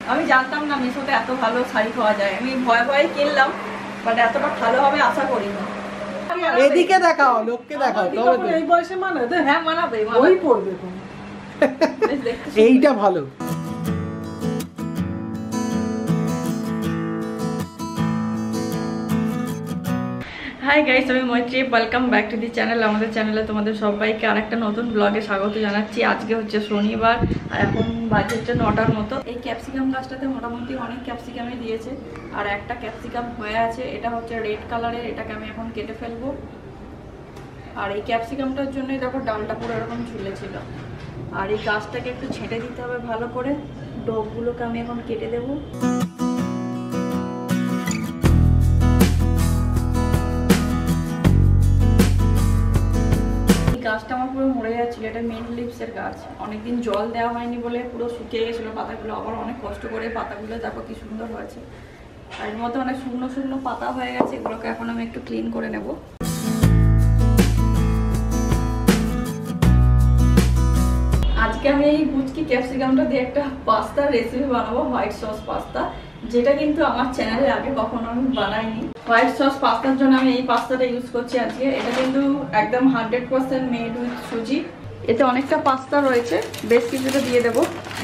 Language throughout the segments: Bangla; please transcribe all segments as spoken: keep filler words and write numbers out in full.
আমি জানতাম না মিশোতে এত ভালো শাড়ি পাওয়া যায়, আমি ভয়ে ভয়ে কিনলাম, বাট এতটা ভালো হবে আশা করিনি। এদিকে দেখাও, লোককে দেখাও, তবে তো এই বয়সে মানাবে। হ্যাঁ মানাবে, ওই পড়বে তো। এইটা ভালো। হাই গাইস, আমি Maitri, welcome back to the channel. আমাদের চ্যানেলে তোমাদের সবাইকে আরেকটা নতুন ব্লগে স্বাগত জানাচ্ছি। আজকে হচ্ছে শনিবার আর এখন বাজে হচ্ছে নটার মতো। এই ক্যাপসিকাম গাছটাতে মোটামুটি অনেক ক্যাপসিকামই দিয়েছে আর একটা ক্যাপসিকাম হয়ে আছে, এটা হচ্ছে রেড কালারের, এটাকে আমি এখন কেটে ফেলবো। আর এই ক্যাপসিকামটার জন্যই দেখো ডালটা পুরো এরকম ঝুলেছিল। আর এই গাছটাকে একটু ছেঁটে দিতে হবে ভালো করে, ডগগুলোকে আমি এখন কেটে দেবো। গাছটা আমার পুরো মরে যাচ্ছিল, এটা মেন লিভসের গাছ, অনেকদিন জল দেওয়া হয়নি বলে পুরো শুকিয়ে গেছিলো পাতাগুলো। আবার অনেক কষ্ট করে পাতাগুলো দেখো কি সুন্দর হয়েছে, আর এর মধ্যে অনেক শুকনো শুকনো পাতা হয়ে গেছে, এগুলোকে এখন আমি একটু ক্লিন করে নেব। আজকে আমি এই বুচকি ক্যাপসিকামটা দিয়ে একটা পাস্তার রেসিপি বানাবো, হোয়াইট সস পাস্তা, যেটা কিন্তু আমার চ্যানেলে আগে কখনো আমি বানাইনি। হোয়াইট সস পাস্তার জন্য আমি এই পাস্তাটা ইউজ করছি আজকে। এটা কিন্তু একদম হান্ড্রেড পার্সেন্ট মেড উইথ সুজি। এতে অনেকটা পাস্তা রয়েছে, বেশ কিছুটা দিয়ে দেবো।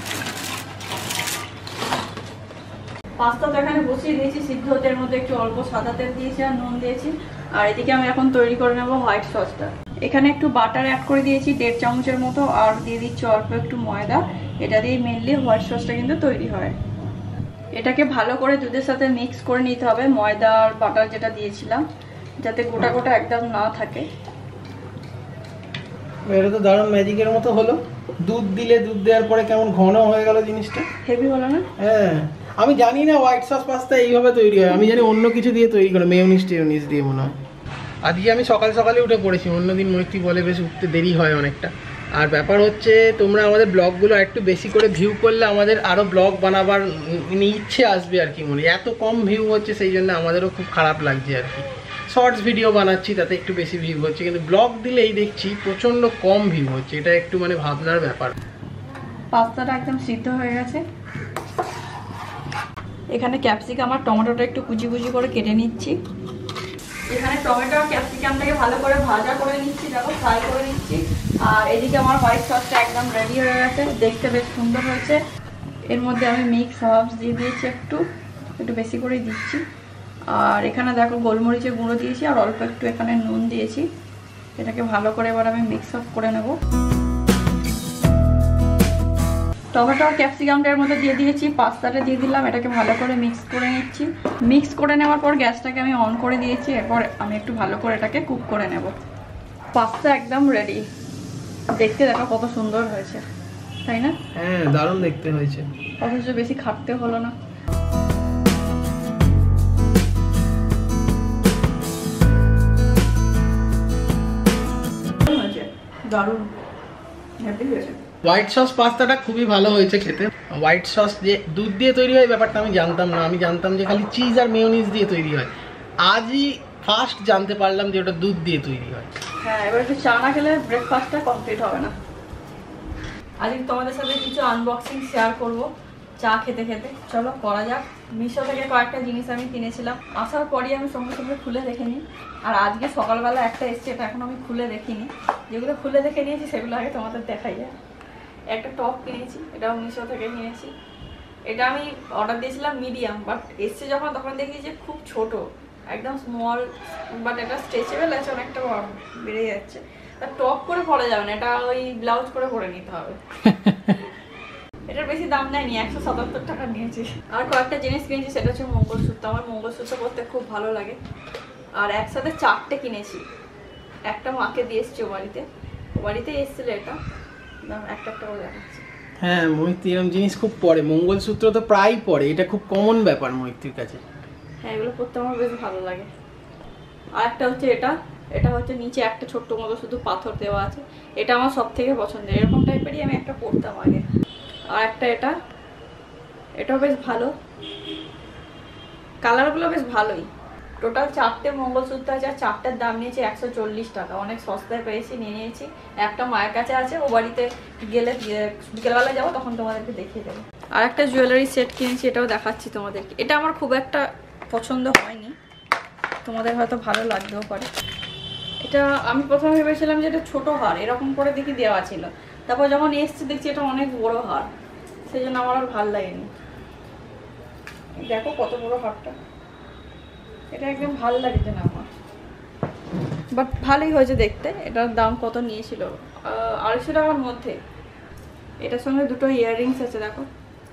পাস্তা তো এখানে বসিয়ে দিয়েছি সিদ্ধ হতে, এর মধ্যে একটু অল্প সাদা তেল দিয়েছি আর নুন দিয়েছি। আর এদিকে আমি এখন তৈরি করে নেবো হোয়াইট সসটা। এখানে একটু বাটার অ্যাড করে দিয়েছি দেড় চামচের মতো, আর দিয়ে দিচ্ছি অল্প একটু ময়দা। এটা দিয়ে মেনলি হোয়াইট সসটা কিন্তু তৈরি হয়। এটাকে ভালো করে দুধের সাথে মিক্স করে নিতে হবে, ময়দা আর বাটার যেটা দিয়েছিলাম, যাতে গোটা গোটা একদম না থাকে। এটা তো দারুণ ম্যাজিকের মতো হলো। দুধ দিলে, দুধ দেওয়ার পরে কেমন ঘন হয়ে গেল জিনিসটা, হেভি হলো না? হ্যাঁ, আমি জানি না হোয়াইট সস পাস্তা এইভাবে তৈরি হয়, আমি জানি অন্য কিছু দিয়ে তৈরি করে, মেয়োনিজ টেয়োনিজ দিয়ে মনে হয়। আজকে আমি সকাল সকালে উঠে পড়েছি, অন্যদিন মৈত্রী বলে বেশ উঠতে দেরি হয় অনেকটা। আর ব্যাপার হচ্ছে তোমরা আমাদের ব্লগগুলো একটু বেশি করে ভিউ করলে আমাদের আরও ব্লগ বানাবার ইচ্ছে আসবে আর কি। মনে এত কম ভিউ হচ্ছে, সেই জন্য আমাদেরও খুব খারাপ লাগছে আর কি। শর্টস ভিডিও বানাচ্ছি তাতে একটু বেশি ভিউ হচ্ছে, কিন্তু ব্লগ দিলেই দেখছি প্রচণ্ড কম ভিউ হচ্ছে, এটা একটু মানে ভাবনার ব্যাপার। পাস্তাটা একদম সিদ্ধ হয়ে গেছে। এখানে ক্যাপসিকাম আর টমেটোটা একটু কুচি কুচি করে কেটে নিচ্ছি। এখানে টমেটো আর ক্যাপসিকামটাকে ভালো করে ভাজা করে নিচ্ছি, দেখো ফ্রাই করে নিচ্ছি। আর এদিকে আমার হোয়াইট সসটা একদম রেডি হয়ে গেছে, দেখতে বেশ সুন্দর হয়েছে। এর মধ্যে আমি মিক্স হার্বস দিয়ে দিয়েছি, একটু একটু বেশি করেই দিচ্ছি। আর এখানে দেখো গোলমরিচের গুঁড়ো দিয়েছি আর অল্প একটু এখানে নুন দিয়েছি। এটাকে ভালো করে এবার আমি মিক্স আপ করে নেব। টমেটো আর ক্যাপসিকামটার মধ্যে দিয়ে দিয়েছি, পাস্তাটা দিয়ে দিলাম, এটাকে ভালো করে মিক্স করে নিচ্ছি। মিক্স করে নেওয়ার পর গ্যাসটাকে আমি অন করে দিয়েছি। এরপর আমি একটু ভালো করে এটাকে কুক করে নেব। পাস্তা একদম রেডি, দেখতে দেখো কত সুন্দর হয়েছে, তাই না? হ্যাঁ, দারুণ দেখতে হয়েছে, অথচ বেশি খাটতে হলো না। দারুণ হ্যাপি হয়েছে। হোয়াইট সস পাস্তাটা খুবই ভালো হয়েছে খেতে। হোয়াইট সস যে দুধ দিয়ে তৈরি হয় ব্যাপারটা আমি জানতাম না, আমি জানতাম যে খালি চিজ আর মেয়োনিজ দিয়ে তৈরি হয়। আজই ফার্স্ট জানতে পারলাম যে ওটা দুধ দিয়ে তৈরি হয়। হ্যাঁ, এবার একটু চা না খেলে ব্রেকফাস্টটা কমপ্লিট হবে না। আজকে তোমাদের সাথে কিছু আনবক্সিং শেয়ার করব চা খেতে খেতে। চলো করা যাক। মিশো থেকে কয়েকটা জিনিস আমি কিনেছিলাম, আসার পরই আমি সঙ্গে সঙ্গে খুলে দেখে নিই। আর আজকে সকালবেলা একটা এসছে, এটা এখন আমি খুলে দেখিনি। যেগুলো খুলে দেখে নিয়েছি সেগুলো আগে তোমাদের দেখাই যায়। একটা টপ কিনেছি, এটাও মিশো থেকে কিনেছি। এটা আমি অর্ডার দিয়েছিলাম মিডিয়াম, বাট এসছে যখন তখন দেখি যে খুব ছোট, একদম স্মল, বাট এটা স্ট্রেচেবল আছে, অনেকটা বেড়ে যাচ্ছে। তা টপ করে পরা যাবে না, এটা ওই ব্লাউজ করে পরে নিতে হবে। এটার বেশি দাম নেয়নি, একশো সাতাত্তর টাকা নিয়েছি। আর কয়েকটা জিনিস কিনেছি, সেটা হচ্ছে মঙ্গলসূত্র। আমার মঙ্গলসূত্র পরতে খুব ভালো লাগে। আর একসাথে চারটে কিনেছি, একটা মাকে দিয়ে এসছি ও বাড়িতে, ও বাড়িতে এসেছিল। এটা একটা একটা করে দেখাচ্ছি। হ্যাঁ, মৈত্রী এরকম জিনিস খুব পরে, মঙ্গলসূত্র তো প্রায় পরে, এটা খুব কমন ব্যাপার মৈত্রীর কাছে। হ্যাঁ, এগুলো পরতে আমার বেশ ভালো লাগে। আর একটা হচ্ছে এটা, এটা হচ্ছে নিচে একটা ছোট্ট মতো শুধু পাথর দেওয়া আছে, এটা আমার সব থেকে পছন্দের, এরকম টাইপেরই আমি একটা পরতাম আগে। আর একটা এটা, এটাও বেশ ভালো, কালারগুলো বেশ ভালোই। টোটাল চারটে মঙ্গলসূত্র আছে, আর চারটের দাম নিয়েছে একশো চল্লিশ টাকা, অনেক সস্তায় পেয়েছি, নিয়ে নিয়েছি। একটা মায়ের কাছে আছে, ও বাড়িতে গেলে বিকেলবেলা যাবো, তখন তোমাদেরকে দেখিয়ে দেবো। আর একটা জুয়েলারি সেট কিনেছি, এটাও দেখাচ্ছি তোমাদেরকে। এটা আমার খুব একটা পছন্দ হয়নি, তোমাদের হয়তো ভালো লাগতেও পারে। এটা আমি প্রথমে ভেবেছিলাম যে এটা ছোটো হার, এরকম করে দেখি দেওয়া ছিল, তারপর যখন এসছে দেখছি এটা অনেক বড় হার, সেই জন্য আমার আর ভালো লাগেনি। দেখো কত বড় হারটা, এটা একদম ভালো লাগছে না আমার, বাট ভালোই হয়েছে দেখতে। এটার দাম কত নিয়েছিল, আড়াইশো টাকার মধ্যে। এটার সঙ্গে দুটো ইয়াররিংস আছে, দেখো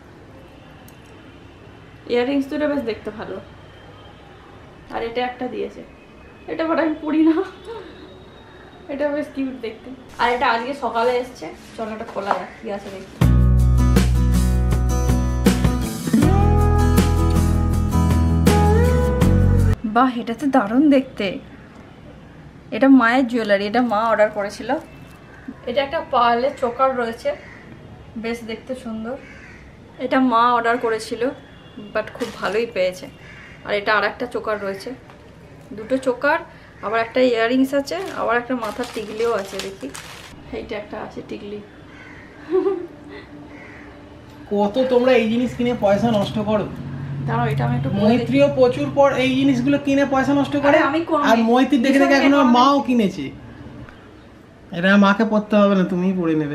ইয়াররিংস দুটো বেশ দেখতে ভালো। আর এটা একটা দিয়েছে, এটা বাট আমি পড়ি না, এটা বেশ কিউট দেখতে। আর এটা আজকে সকালে এসছে, চলো এটা খোলা যাক কি আছে দেখি। বাহ, এটা তো দারুণ দেখতে। এটা মায়ের জুয়েলারি, এটা মা অর্ডার করেছিল। এটা একটা পার্লের চোকার রয়েছে, বেশ দেখতে সুন্দর। এটা মা অর্ডার করেছিল, বাট খুব ভালোই পেয়েছে। আর এটা আর একটা চোকার রয়েছে, দুটো চোকার, আবার একটা ইয়াররিংস আছে, আবার একটা মাথার টিকলিও আছে। দেখি এইটা একটা আছে টিকলি। কত তোমরা এই জিনিস কিনে পয়সা নষ্ট করো। দাঁড়াও, এটা আমি একটু মৈত্রীও প্রচুর পর এই জিনিসগুলো কিনে পয়সা নষ্ট করে। আমি কোন আর মৈত্রী দেখে দেখে এখন আমার মাও কিনেছে। এটা মাকে পড়তে হবে না, তুমিই পড়ে নেবে।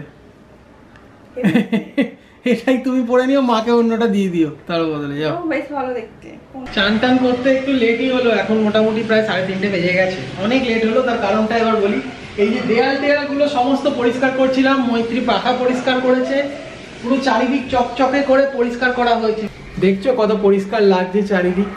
এটাই তুমি পড়ে নিও, মাকে অন্যটা দিয়ে দিও তার বদলে। যাও, বেশ ভালো দেখতে। চান টান করতে একটু লেটই হলো, এখন মোটামুটি প্রায় সাড়ে তিনটে বেজে গেছে। অনেক লেট হলো, তার কারণটা এবার বলি। এই যে দেয়াল টেয়ালগুলো সমস্ত পরিষ্কার করছিলাম, মৈত্রী পাখা পরিষ্কার করেছে, পুরো চারিদিক চকচকে করে পরিষ্কার করা হয়েছে। দেখছো কত পরিষ্কার লাগছে চারিদিক,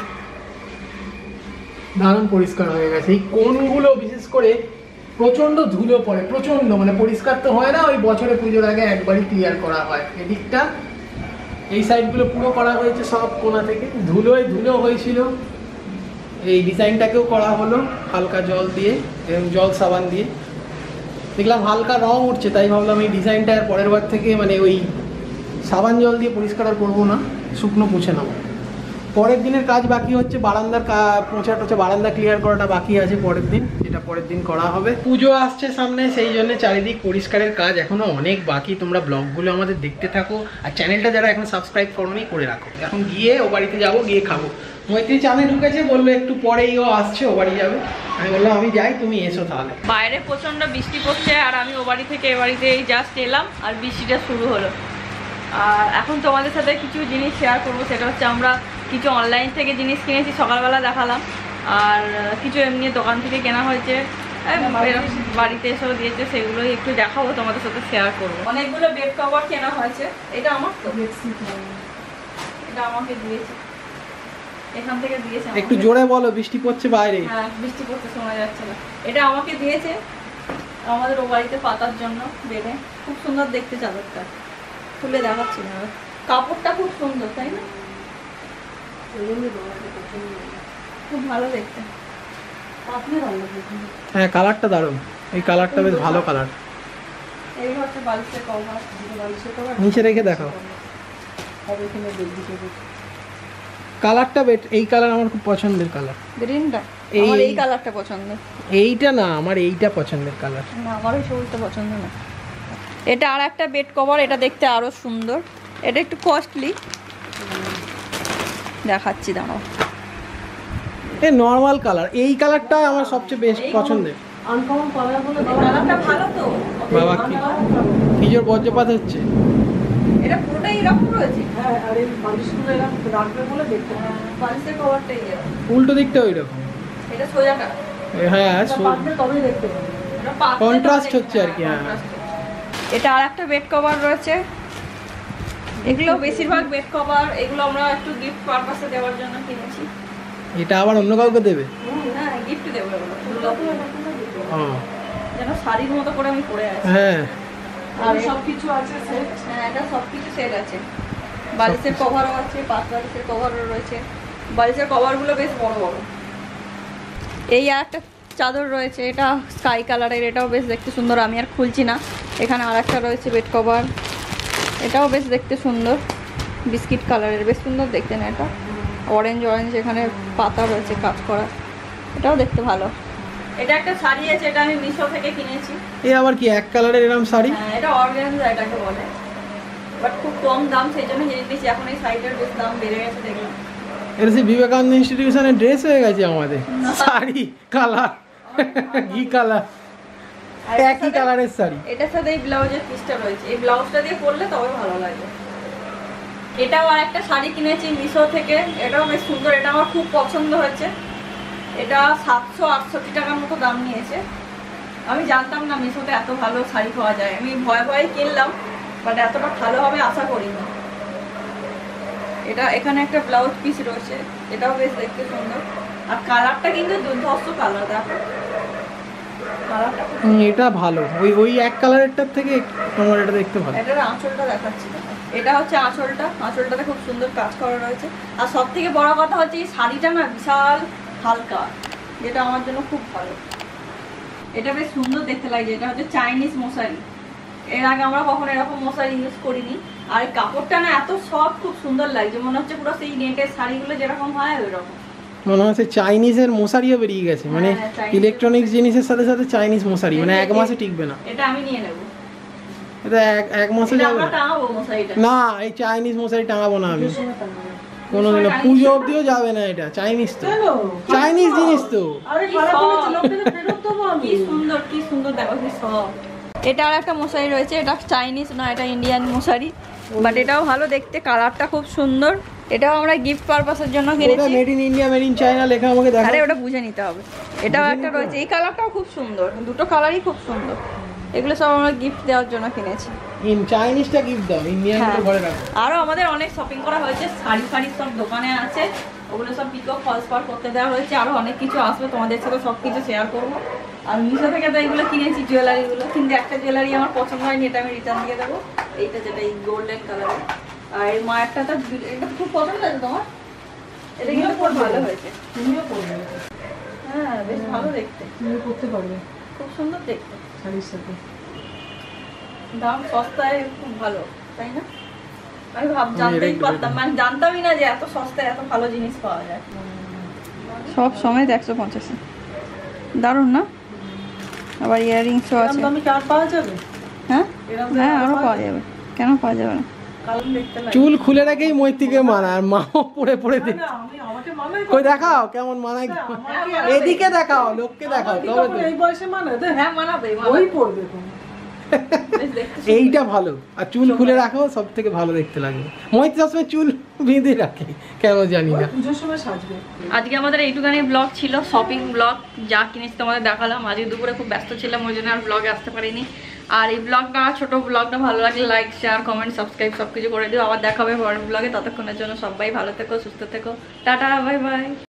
দারুণ পরিষ্কার হয়ে গেছে। এই কোণগুলো বিশেষ করে প্রচন্ড ধুলো পড়ে, প্রচন্ড, মানে পরিষ্কার তো হয় না, ওই বছরে পুজোর আগে একবারই ক্লিয়ার করা হয়। এদিকটা এই সাইডগুলো পুরো করা হয়েছে, সব কোণা থেকে ধুলোয় ধুলো হয়েছিল। এই ডিজাইনটাকেও করা হলো হালকা জল দিয়ে, জল সাবান দিয়ে। দেখলাম হালকা রং উঠছে, তাই ভাবলাম এই ডিজাইনটা আর পরের বার থেকে মানে ওই সাবান জল দিয়ে পরিষ্কার আর করবো না, শুকনো পুছে নেবো। পরের দিনের কাজ বাকি হচ্ছে, বারান্দার পোঁছা টোছা, বারান্দা ক্লিয়ার করাটা বাকি আছে পরের দিন, যেটা পরের দিন করা হবে। পুজো আসছে সামনে, সেই জন্য চারিদিক পরিষ্কারের কাজ এখনো অনেক বাকি। তোমরা ব্লগগুলো আমাদের দেখতে থাকো, আর চ্যানেলটা যারা এখন সাবস্ক্রাইব করোনি করে রাখো। এখন গিয়ে ও বাড়িতে যাবো, গিয়ে খাবো। মৈত্রী চানে ঢুকেছে, বললো একটু পরেই ও আসছে, ও বাড়ি যাবে। আমি বললাম আমি যাই, তুমি এসো তাহলে। বাইরে প্রচন্ড বৃষ্টি পড়ছে, আর আমি ও বাড়ি থেকে এ বাড়িতে এই জাস্ট এলাম, আর বৃষ্টিটা শুরু হলো। আর এখন তোমাদের সাথে কিছু জিনিস শেয়ার করবো, সেটা হচ্ছে আমরা কিছু অনলাইন থেকে জিনিস কিনেছি, সকালবেলা দেখালাম। আর কিছু এমনি দোকান থেকে কেনা হয়েছে, বাড়িতে এসেও দিয়েছে, সেগুলোই একটু দেখাবো, তোমাদের সাথে শেয়ার করবো। অনেকগুলো বেড কভার কেনা হয়েছে। এটা আমার তো এটা আমাকে দিয়েছে, এখান থেকে দিয়েছে। একটু জোরে বলো, বৃষ্টি পড়ছে বাইরে। হ্যাঁ, বৃষ্টি পড়তে শোনা যাচ্ছে না। এটা আমাকে দিয়েছে আমাদের ও বাড়িতে পাতার জন্য বেডে। খুব সুন্দর দেখতে চাদরটা, খুলে দেখাচ্ছি না, কাপড়টা খুব সুন্দর, তাই না? খুব ভালো দেখতে। হ্যাঁ, কালারটা দারুণ, এই কালারটা বেশ ভালো কালার। এই হচ্ছে বালিশের কভার, বালিশের কভার নিচে রেখে দেখো। কালারটা বেট, এই কালার আমার খুব পছন্দের কালার। গ্রিনটা আমার এই কালারটা পছন্দ। এইটা না, আমার এইটা পছন্দের কালার। না, আমার এই সবুজটা পছন্দ না। এটা আর একটা বেড কভার, এটা দেখতে আরো সুন্দর। এটা একটু কস্টলি, দেখাচ্ছি দাঁড়াও। এই নরমাল কালার, এই কালারটা আমার সবচেয়ে বেশি পছন্দের। আনকমন কালার বলে কালারটা ভালো তো। বাবা কি কি জোর বজ্রপাত হচ্ছে। এটা পুরোটাই এরকম রয়েছে। হ্যাঁ, আর এই বালিশগুলো এরকম রাখবে বলে দেখতে হবে। বালিশের কভারটাই এরকম, উল্টো দিকটা ওই রকম। এটা সোজাটা। হ্যাঁ, পাতলে তবেই দেখতে পাবে। এটা পাতলে কন্ট্রাস্ট হচ্ছে আর কি। হ্যাঁ, এটা আর একটা বেড কভার রয়েছে। এগুলো বেশিরভাগ বেড কভার, এগুলো আমরা একটু গিফট পারপাসে দেওয়ার জন্য কিনেছি। এটা আবার অন্য কাউকে দেবে? হ্যাঁ, গিফট দেবো এগুলো। ও, যেন শাড়ির মতো করে আমি পরে আছি। হ্যাঁ, আর সব কিছু আছে সেট। হ্যাঁ, এটা সব কিছু সেট আছে। বালিশের কভারও আছে, পাঁচ বালিশের কভারও রয়েছে। বালিশের কভারগুলো বেশ বড় বড়। এই আর একটা চাদর রয়েছে, এটা স্কাই কালারের, এটাও বেশ দেখতে সুন্দর। আমি আর খুলছি না। এখানে আর একটা রয়েছে বেড কভার, এটাও বেশ দেখতে সুন্দর, বিস্কিট কালারের, বেশ সুন্দর দেখতে না? এটা অরেঞ্জ অরেঞ্জ, এখানে পাতা রয়েছে কাজ করা, এটাও দেখতে ভালো। এটা একটা শাড়ি আছে, এটা আমি মিশো থেকে কিনেছি। এই আবার কি এক কালারের এরকম শাড়ি? হ্যাঁ, এটা অর্গানজা এটাকে বলে। বাট খুব কম দাম, সেই জন্য জিনিস দিয়েছি। এখন এই শাড়িটার বেশ দাম বেড়ে গেছে দেখলাম। এটা সেই বিবেকানন্দ ইনস্টিটিউশনের ড্রেস হয়ে গেছে আমাদের, শাড়ি কালার ঘি কালার, একই কালারের শাড়ি। এটার সাথে এই ব্লাউজের পিসটা রয়েছে, এই ব্লাউজটা দিয়ে পরলে তবে ভালো লাগে। এটাও আর একটা শাড়ি কিনেছি মিশো থেকে, এটাও বেশ সুন্দর, এটা আমার খুব পছন্দ হয়েছে। এটা সাতশো আটষট্টি টাকার মতো দাম নিয়েছে। আমি জানতাম না মিশোতে এত ভালো শাড়ি পাওয়া যায়, আমি ভয়ে ভয়ে কিনলাম, বাট এতটা ভালো হবে আশা করিনি। এটা এখানে একটা ব্লাউজ পিস রয়েছে, এটাও বেশ দেখতে সুন্দর। আর কালারটা কিন্তু দুর্ধর্ষ কালার, দেখো কালারটা। এটা ভালো, ওই ওই এক কালারেরটার থেকে তোমার এটা দেখতে ভালো। এটার আঁচলটা দেখাচ্ছি, এটা হচ্ছে আঁচলটা, আঁচলটাতে খুব সুন্দর কাজ করা রয়েছে। আর সব থেকে বড় কথা হচ্ছে এই শাড়িটা না বিশাল হালকা, যেটা আমার জন্য খুব ভালো। এটা বেশ সুন্দর দেখতে লাগছে। এটা হচ্ছে চাইনিজ মশারি, এর আগে আমরা কখনো এরকম মশারি ইউজ করিনি। আর এই কাপড়টা না এত সফট, খুব সুন্দর লাগছে, মনে হচ্ছে পুরো সেই নেটের শাড়িগুলো যেরকম হয় ওই রকম। মনে হচ্ছে চাইনিজের মশারিও বেরিয়ে গেছে, মানে ইলেকট্রনিক্স জিনিসের সাথে সাথে চাইনিজ মশারি, মানে এক মাসে টিকবে না। এটা আমি নিয়ে নেব, এটা এক এক মাসে যাবে আমরা টাঙাবো মশারিটা। না, এই চাইনিজ মশারি টাঙাবো না আমি কোনোদিনও, পুজো অবধিও যাবে না। এটা চাইনিজ তো, চাইনিজ জিনিস তো। আরে খারাপ হয়েছে, লোকটাকে ফেরত দেবো আমি। কি সুন্দর, কি সুন্দর দেখো, কি সব। এটা আর একটা মশারি রয়েছে, এটা চাইনিজ না, এটা ইন্ডিয়ান মশারি, বাট এটাও ভালো দেখতে, কালারটা খুব সুন্দর। এটাও আমরা গিফট পারপাসের জন্য কিনেছি। Made in India, made in China লেখা আমাকে দেখা। আরে ওটা বুঝে নিতে হবে। এটাও একটা রয়েছে, এই কালারটাও খুব সুন্দর, দুটো কালারই খুব সুন্দর। এগুলো সব আমরা গিফট দেওয়ার জন্য কিনেছি। ইন চাইনিজটা গিফট দাও, ইন্ডিয়ানটা ঘরে রাখো। আরো আমাদের অনেক শপিং করা হয়েছে, শাড়ি ফাড়ি সব দোকানে আছে, ওগুলো সব পিকো ফলস পার করতে দেওয়া হয়েছে। আরো অনেক কিছু আসবে, তোমাদের সাথে সব কিছু শেয়ার করবো। আর মিশো থেকে তো এগুলো কিনেছি, জুয়েলারিগুলো, কিন্তু একটা জুয়েলারি আমার পছন্দ হয়নি, এটা আমি রিটার্ন দিয়ে দেবো। এইটা যেটা এই গোল্ডেন কালারের, আর এই মায়েরটা তো এটা খুব পছন্দ আছে তোমার, এটা কিন্তু খুব ভালো হয়েছে। তুমিও করবে, হ্যাঁ বেশ ভালো দেখতে, তুমিও করতে পারবে খুব সুন্দর দেখতে, শাড়ির সাথে। দাম সস্তায় খুব ভালো, তাই না? আমি ভাব জানতেই পারতাম, মানে জানতামই না যে এত সস্তায় এত ভালো জিনিস পাওয়া যায়। সব সময় একশো পঞ্চাশে, দারুণ না? আবার ইয়াররিংসও আছে। দামে কি আর পাওয়া যাবে? হ্যাঁ হ্যাঁ আরও পাওয়া যাবে, কেন পাওয়া যাবে না? চুল খুলে রেখেই মৈত্রীকে মানায়, আর মাও পরে পরে দেখ। কই দেখাও কেমন মানায়, এদিকে দেখাও, লোককে দেখাও, তবে তো এই বয়সে মানাবে। হ্যাঁ মানাবে, ওই পড়বে তুমি। এইটা ভালো। আর চুল খুলে রাখো, সব থেকে ভালো দেখতে লাগে। মৈত্রী সবসময় চুল বেঁধে রাখে, কেন জানি না। পুজোর সময় সাজবে। আজকে আমাদের এইটুখানি ব্লগ ছিল, শপিং ব্লগ, যা কিনেছি তোমাদের দেখালাম। আজকে দুপুরে খুব ব্যস্ত ছিলাম, ওই জন্য আর ব্লগে আসতে পারিনি। আর এই ব্লগটা, ছোট ব্লগটা ভালো লাগলে লাইক, শেয়ার, কমেন্ট, সাবস্ক্রাইব সব কিছু করে দিও। আবার দেখা হবে পরের ব্লগে, ততক্ষণের জন্য সবাই ভালো থেকো, সুস্থ থেকো, টাটা, বাই বাই।